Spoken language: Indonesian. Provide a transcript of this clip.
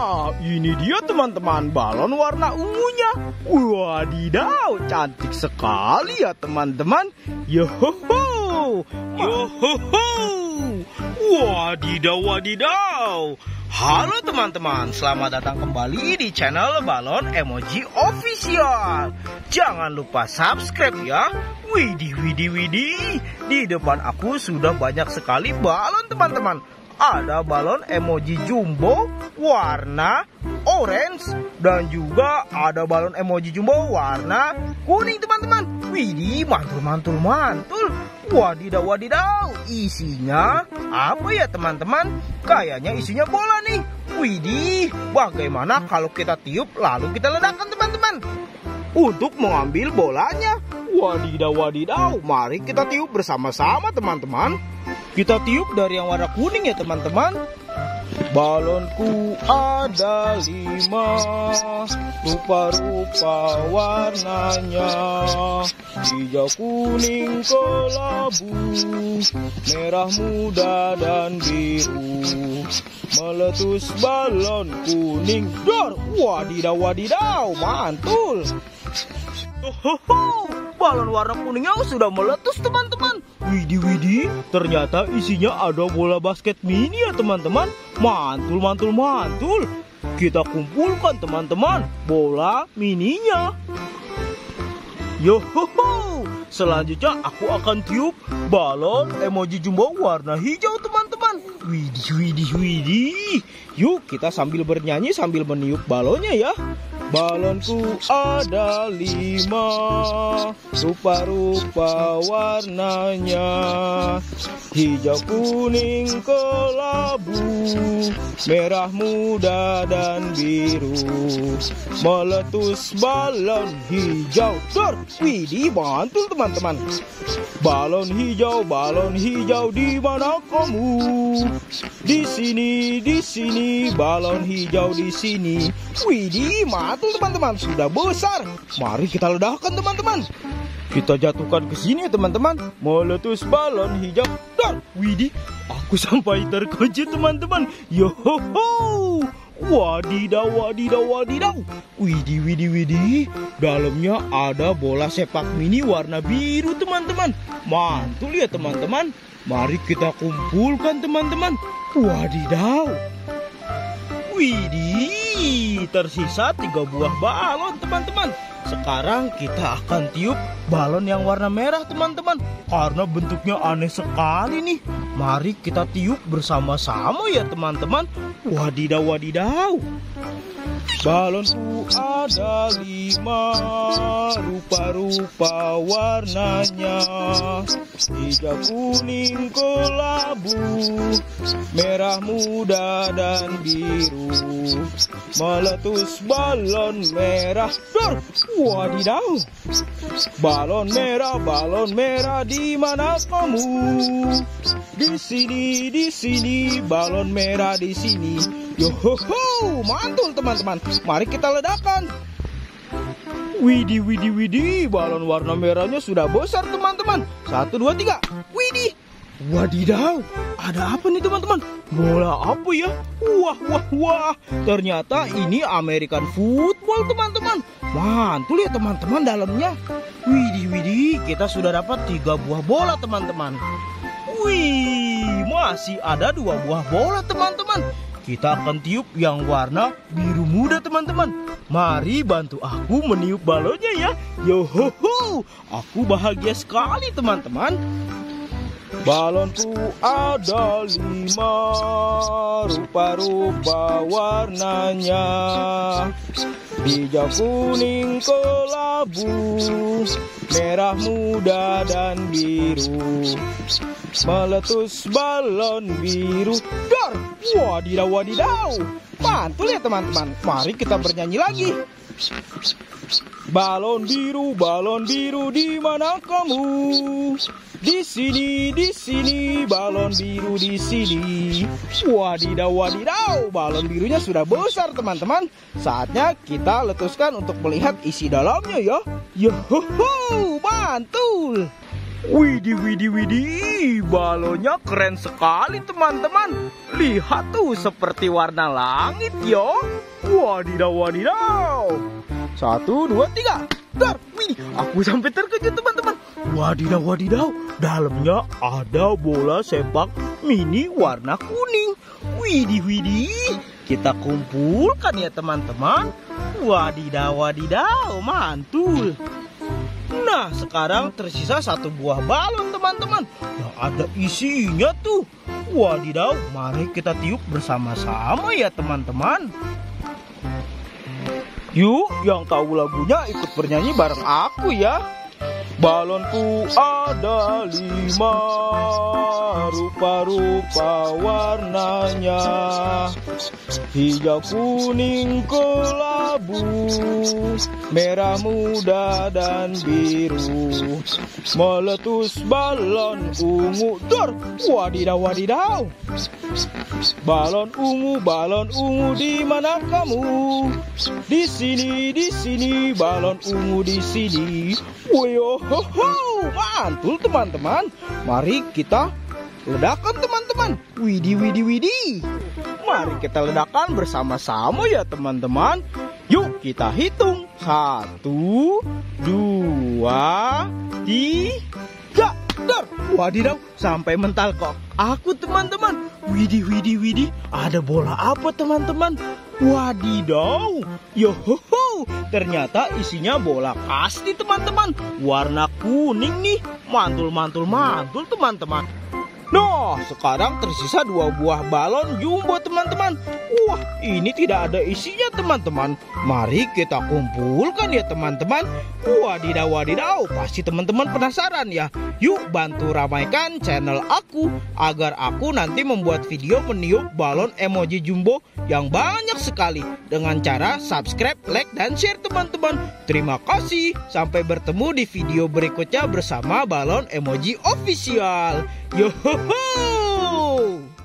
Nah, ini dia teman-teman, balon warna ungunya. Wadidaw, cantik sekali ya teman-teman. Yohoho, yohoho. Wadidaw, wadidaw. Halo teman-teman, selamat datang kembali di channel Balon Emoji Official. Jangan lupa subscribe ya. Widih, widih, widih. Di depan aku sudah banyak sekali balon teman-teman. Ada balon emoji jumbo warna orange dan juga ada balon emoji jumbo warna kuning teman-teman. Widih, mantul, mantul, mantul. Wadidaw, wadidaw. Isinya apa ya teman-teman? Kayaknya isinya bola nih. Widih, bagaimana kalau kita tiup lalu kita ledakan teman-teman? Untuk mengambil bolanya. Wadidaw, wadidaw. Mari kita tiup bersama-sama teman-teman. Kita tiup dari yang warna kuning ya teman-teman. Balonku ada 5, rupa-rupa warnanya. Hijau, kuning, kelabu, merah muda dan biru. Meletus balon kuning. Dor, wadidaw, wadidaw, mantul. Hohoho, balon warna kuningnya sudah meletus teman-teman. Widih, widih, ternyata isinya ada bola basket mini ya teman-teman. Mantul, mantul, mantul. Kita kumpulkan teman-teman bola mininya. Yohoho, selanjutnya aku akan tiup balon emoji jumbo warna hijau teman-teman. Widih, widih, widih. Yuk kita sambil bernyanyi sambil meniup balonnya ya. Balonku ada 5, rupa-rupa warnanya. Hijau, kuning, kelabu, merah muda dan biru. Meletus balon hijau. Dor, widih, mantul teman-teman. Balon hijau di mana kamu? Di sini, balon hijau di sini. Widih, mantul teman-teman, sudah besar. Mari kita ledakkan teman-teman. Kita jatuhkan ke sini ya teman-teman. Meletus balon hijau. Dan widih, aku sampai terkejut teman-teman. Yohoho. Wadidaw, wadidaw, wadidaw. Widih, widih, widih. Dalamnya ada bola sepak mini warna biru teman-teman. Mantul ya teman-teman. Mari kita kumpulkan teman-teman. Wadidaw. Widih, tersisa 3 buah balon teman-teman. Sekarang kita akan tiup balon yang warna merah teman-teman. Karena bentuknya aneh sekali nih. Mari kita tiup bersama-sama ya teman-teman. Wadidaw, wadidaw. Balonku ada 5, rupa-rupa warnanya. Hijau, kuning, kelabu, merah muda dan biru. Meletus balon merah. Dor, wadidaw. Balon merah di mana kamu? Di sini, balon merah di sini. Yohoho, mantul teman-teman. Mari kita ledakan. Widih, widih, widih. Balon warna merahnya sudah besar teman-teman. 1, 2, 3. Widih. Wadidaw. Ada apa nih teman-teman? Bola apa ya? Wah, wah, wah. Ternyata ini American football teman-teman. Mantul ya teman-teman dalamnya. Widih, widih. Kita sudah dapat 3 buah bola teman-teman. Wih, masih ada 2 buah bola teman-teman. Kita akan tiup yang warna biru muda teman-teman. Mari bantu aku meniup balonnya ya. Yohoho, aku bahagia sekali teman-teman. Balonku ada 5, rupa-rupa warnanya. Hijau, kuning, kelabu, merah muda dan biru. Meletus balon biru. Dor, wadidaw, wadidaw. Mantul ya teman-teman. Mari kita bernyanyi lagi. Balon biru di mana kamu? Di sini, balon biru di sini. Wadidaw, wadidaw. Balon birunya sudah besar teman-teman. Saatnya kita letuskan untuk melihat isi dalamnya ya. Yohoho, mantul. Widih, widih, widih, balonnya keren sekali teman-teman. Lihat tuh seperti warna langit yo. Wadidaw, wadidaw. 1, 2, 3. Dar, widih, aku sampai terkejut teman-teman. Wadidaw, wadidaw, dalamnya ada bola sepak mini warna kuning. Widih, widih, kita kumpulkan ya teman-teman. Wadidaw, wadidaw, mantul. Nah, sekarang tersisa 1 buah balon teman-teman yang ada isinya tuh. Wadidaw, mari kita tiup bersama-sama ya teman-teman. Yuk, yang tahu lagunya ikut bernyanyi bareng aku ya. Balonku ada 5, rupa-rupa warnanya, hijau, kuning, kelabu, merah muda dan biru. Meletus balon ungu. Dor, wadidaw, wadidaw. Balon ungu di mana kamu? Di sini, balon ungu di sini. Woyo, mantul teman-teman. Mari kita ledakan teman-teman. Widih, widih, widih. Mari kita ledakan bersama-sama ya teman-teman. Yuk kita hitung. 1, 2, 3. Dar, wadidaw, sampai mental kok aku teman-teman. Widih, widih, widih. Ada bola apa teman-teman? Wadidaw, yohoho, ternyata isinya bola kasti teman-teman. Warna kuning nih, mantul, mantul, mantul teman-teman. Nah, sekarang tersisa 2 buah balon jumbo teman-teman. Wah, ini tidak ada isinya teman-teman. Mari kita kumpulkan ya teman-teman. Wadidaw, wadidaw, pasti teman-teman penasaran ya. Yuk bantu ramaikan channel aku agar aku nanti membuat video meniup balon emoji jumbo yang banyak sekali dengan cara subscribe, like, dan share teman-teman. Terima kasih. Sampai bertemu di video berikutnya bersama Balon Emoji Official. Yohoho!